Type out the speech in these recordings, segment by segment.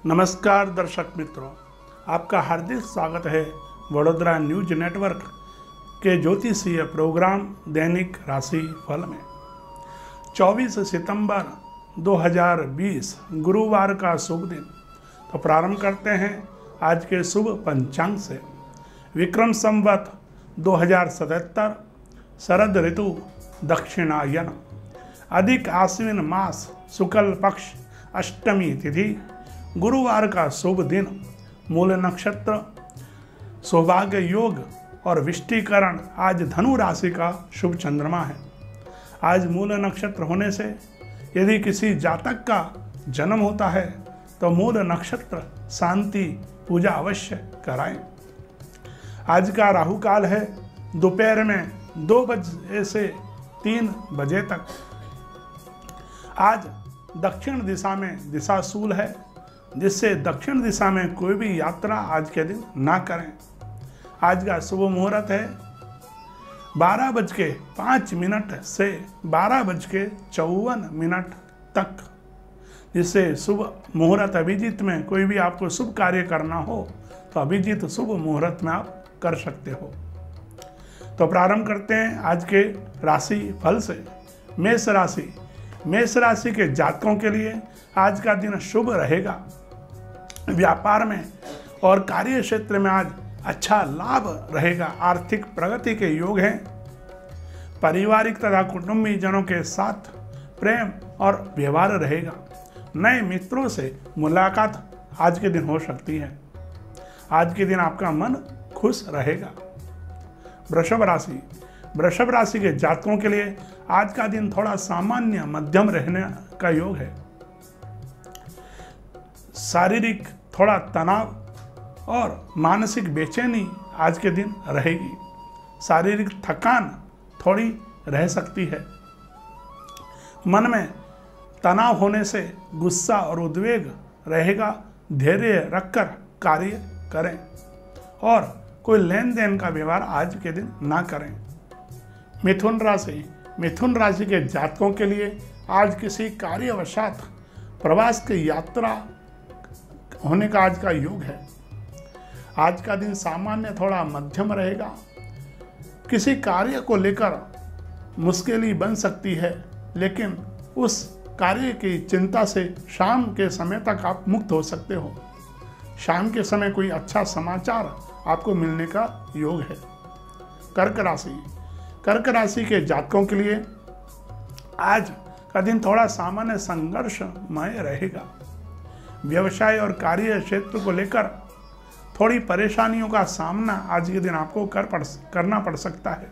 नमस्कार दर्शक मित्रों, आपका हार्दिक स्वागत है वडोदरा न्यूज नेटवर्क के ज्योतिषीय प्रोग्राम दैनिक राशि फल में। 24 सितंबर 2020 गुरुवार का शुभ दिन। तो प्रारंभ करते हैं आज के शुभ पंचांग से। विक्रम संवत 2077 शरद ऋतु दक्षिणायन, अधिक आश्विन मास शुक्ल पक्ष अष्टमी तिथि, गुरुवार का शुभ दिन, मूल नक्षत्र, सौभाग्य योग और विष्टिकरण। आज धनु राशि का शुभ चंद्रमा है। आज मूल नक्षत्र होने से यदि किसी जातक का जन्म होता है तो मूल नक्षत्र शांति पूजा अवश्य कराएं। आज का राहु काल है दोपहर में 2 बजे से 3 बजे तक। आज दक्षिण दिशा में दिशाशूल है, जिससे दक्षिण दिशा में कोई भी यात्रा आज के दिन ना करें। आज का शुभ मुहूर्त है 12:05 से 12:54 तक, जिससे शुभ मुहूर्त अभिजीत में कोई भी आपको शुभ कार्य करना हो तो अभिजीत शुभ मुहूर्त में आप कर सकते हो। तो प्रारंभ करते हैं आज के राशि फल से। मेष राशि। मेष राशि के जातकों के लिए आज का दिन शुभ रहेगा। व्यापार में और कार्य क्षेत्र में आज अच्छा लाभ रहेगा। आर्थिक प्रगति के योग हैं। पारिवारिक तथा कुटुंबी जनों के साथ प्रेम और व्यवहार रहेगा। नए मित्रों से मुलाकात आज के दिन हो सकती है। आज के दिन आपका मन खुश रहेगा। वृषभ राशि। वृषभ राशि के जातकों के लिए आज का दिन थोड़ा सामान्य मध्यम रहने का योग है। शारीरिक थोड़ा तनाव और मानसिक बेचैनी आज के दिन रहेगी। शारीरिक थकान थोड़ी रह सकती है। मन में तनाव होने से गुस्सा और उद्वेग रहेगा। धैर्य रखकर कार्य करें और कोई लेन देन का व्यवहार आज के दिन ना करें। मिथुन राशि। मिथुन राशि के जातकों के लिए आज किसी कार्यवशात प्रवास की यात्रा होने का आज का योग है। आज का दिन सामान्य थोड़ा मध्यम रहेगा। किसी कार्य को लेकर मुश्किल बन सकती है, लेकिन उस कार्य की चिंता से शाम के समय तक आप मुक्त हो सकते हो। शाम के समय कोई अच्छा समाचार आपको मिलने का योग है। कर्क राशि। कर्क राशि के जातकों के लिए आज का दिन थोड़ा सामान्य संघर्षमय रहेगा। व्यवसाय और कार्य क्षेत्र को लेकर थोड़ी परेशानियों का सामना आज के दिन आपको करना पड़ सकता है।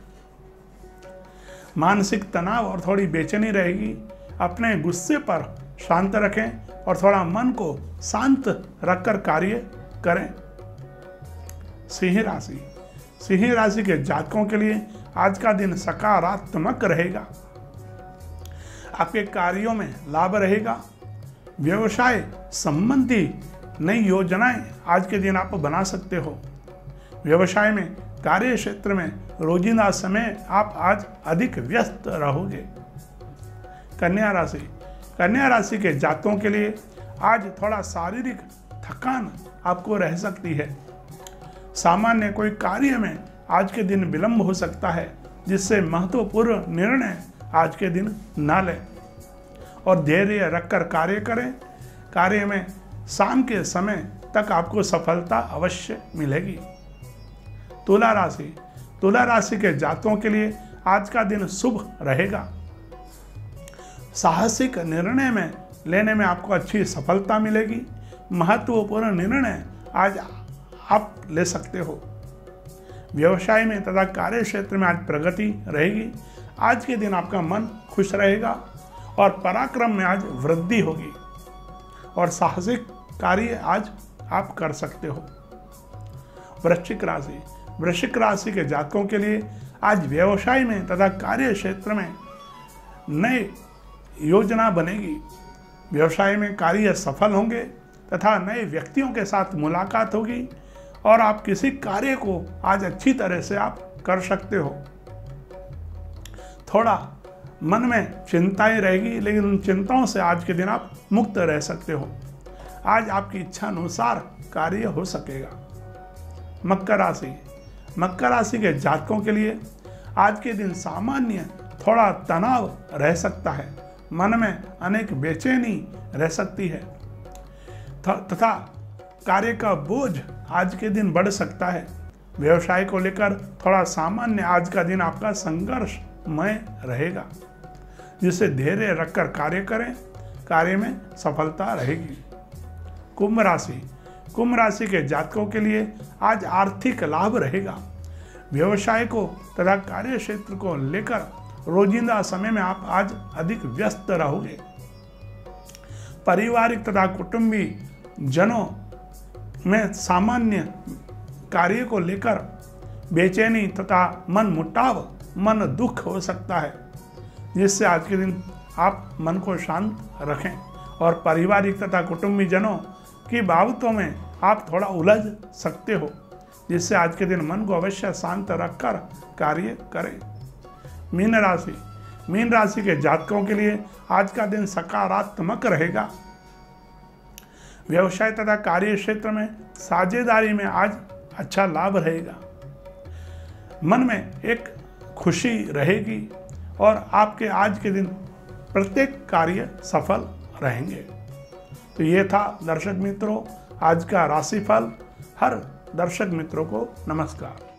मानसिक तनाव और थोड़ी बेचैनी रहेगी। अपने गुस्से पर शांत रखें और थोड़ा मन को शांत रखकर कार्य करें। सिंह राशि। सिंह राशि के जातकों के लिए आज का दिन सकारात्मक रहेगा। आपके कार्यों में लाभ रहेगा। व्यवसाय संबंधी नई योजनाएं आज के दिन आप बना सकते हो। व्यवसाय में कार्य क्षेत्र में रोजिंदा समय आप आज अधिक व्यस्त रहोगे। कन्या राशि। कन्या राशि के जातकों के लिए आज थोड़ा शारीरिक थकान आपको रह सकती है। सामान्य कोई कार्य में आज के दिन विलंब हो सकता है, जिससे महत्वपूर्ण निर्णय आज के दिन ना लें और धैर्य रखकर कार्य करें। कार्य में शाम के समय तक आपको सफलता अवश्य मिलेगी। तुला राशि। तुला राशि के जातकों के लिए आज का दिन शुभ रहेगा। साहसिक निर्णय में लेने में आपको अच्छी सफलता मिलेगी। महत्वपूर्ण निर्णय आज आप ले सकते हो। व्यवसाय में तथा कार्य क्षेत्र में आज प्रगति रहेगी। आज के दिन आपका मन खुश रहेगा और पराक्रम में आज वृद्धि होगी और साहसिक कार्य आज आप कर सकते हो। वृश्चिक राशि। वृश्चिक राशि के जातकों के लिए आज व्यवसाय में तथा कार्य क्षेत्र में नई योजना बनेगी। व्यवसाय में कार्य सफल होंगे तथा नए व्यक्तियों के साथ मुलाकात होगी और आप किसी कार्य को आज अच्छी तरह से आप कर सकते हो। थोड़ा मन में चिंताएं रहेगी, लेकिन उन चिंताओं से आज के दिन आप मुक्त रह सकते हो। आज आपकी इच्छा अनुसार कार्य हो सकेगा। मकर राशि, मकर राशि के जातकों के लिए आज के दिन सामान्य थोड़ा तनाव रह सकता है। मन में अनेक बेचैनी रह सकती है तथा कार्य का बोझ आज के दिन बढ़ सकता है। व्यवसाय को लेकर थोड़ा सामान्य आज का दिन आपका संघर्षमय रहेगा, जिससे धैर्य रखकर कार्य करें, कार्य में सफलता रहेगी। कुंभ राशि, कुंभ राशि के जातकों के लिए आज आर्थिक लाभ रहेगा। व्यवसाय को तथा कार्य क्षेत्र को लेकर रोजिंदा समय में आप आज अधिक व्यस्त रहोगे। पारिवारिक तथा कुटुंबी जनों में सामान्य कार्य को लेकर बेचैनी तथा मन मुटाव, मन दुख हो सकता है, जिससे आज के दिन आप मन को शांत रखें और पारिवारिक तथा कुटुंबी जनों की बाबतों में आप थोड़ा उलझ सकते हो, जिससे आज के दिन मन को अवश्य शांत रखकर कार्य करें। मीन राशि, मीन राशि के जातकों के लिए आज का दिन सकारात्मक रहेगा। व्यवसाय तथा कार्य क्षेत्र में साझेदारी में आज अच्छा लाभ रहेगा। मन में एक खुशी रहेगी और आपके आज के दिन प्रत्येक कार्य सफल रहेंगे। तो ये था दर्शक मित्रों आज का राशिफल। हर दर्शक मित्रों को नमस्कार।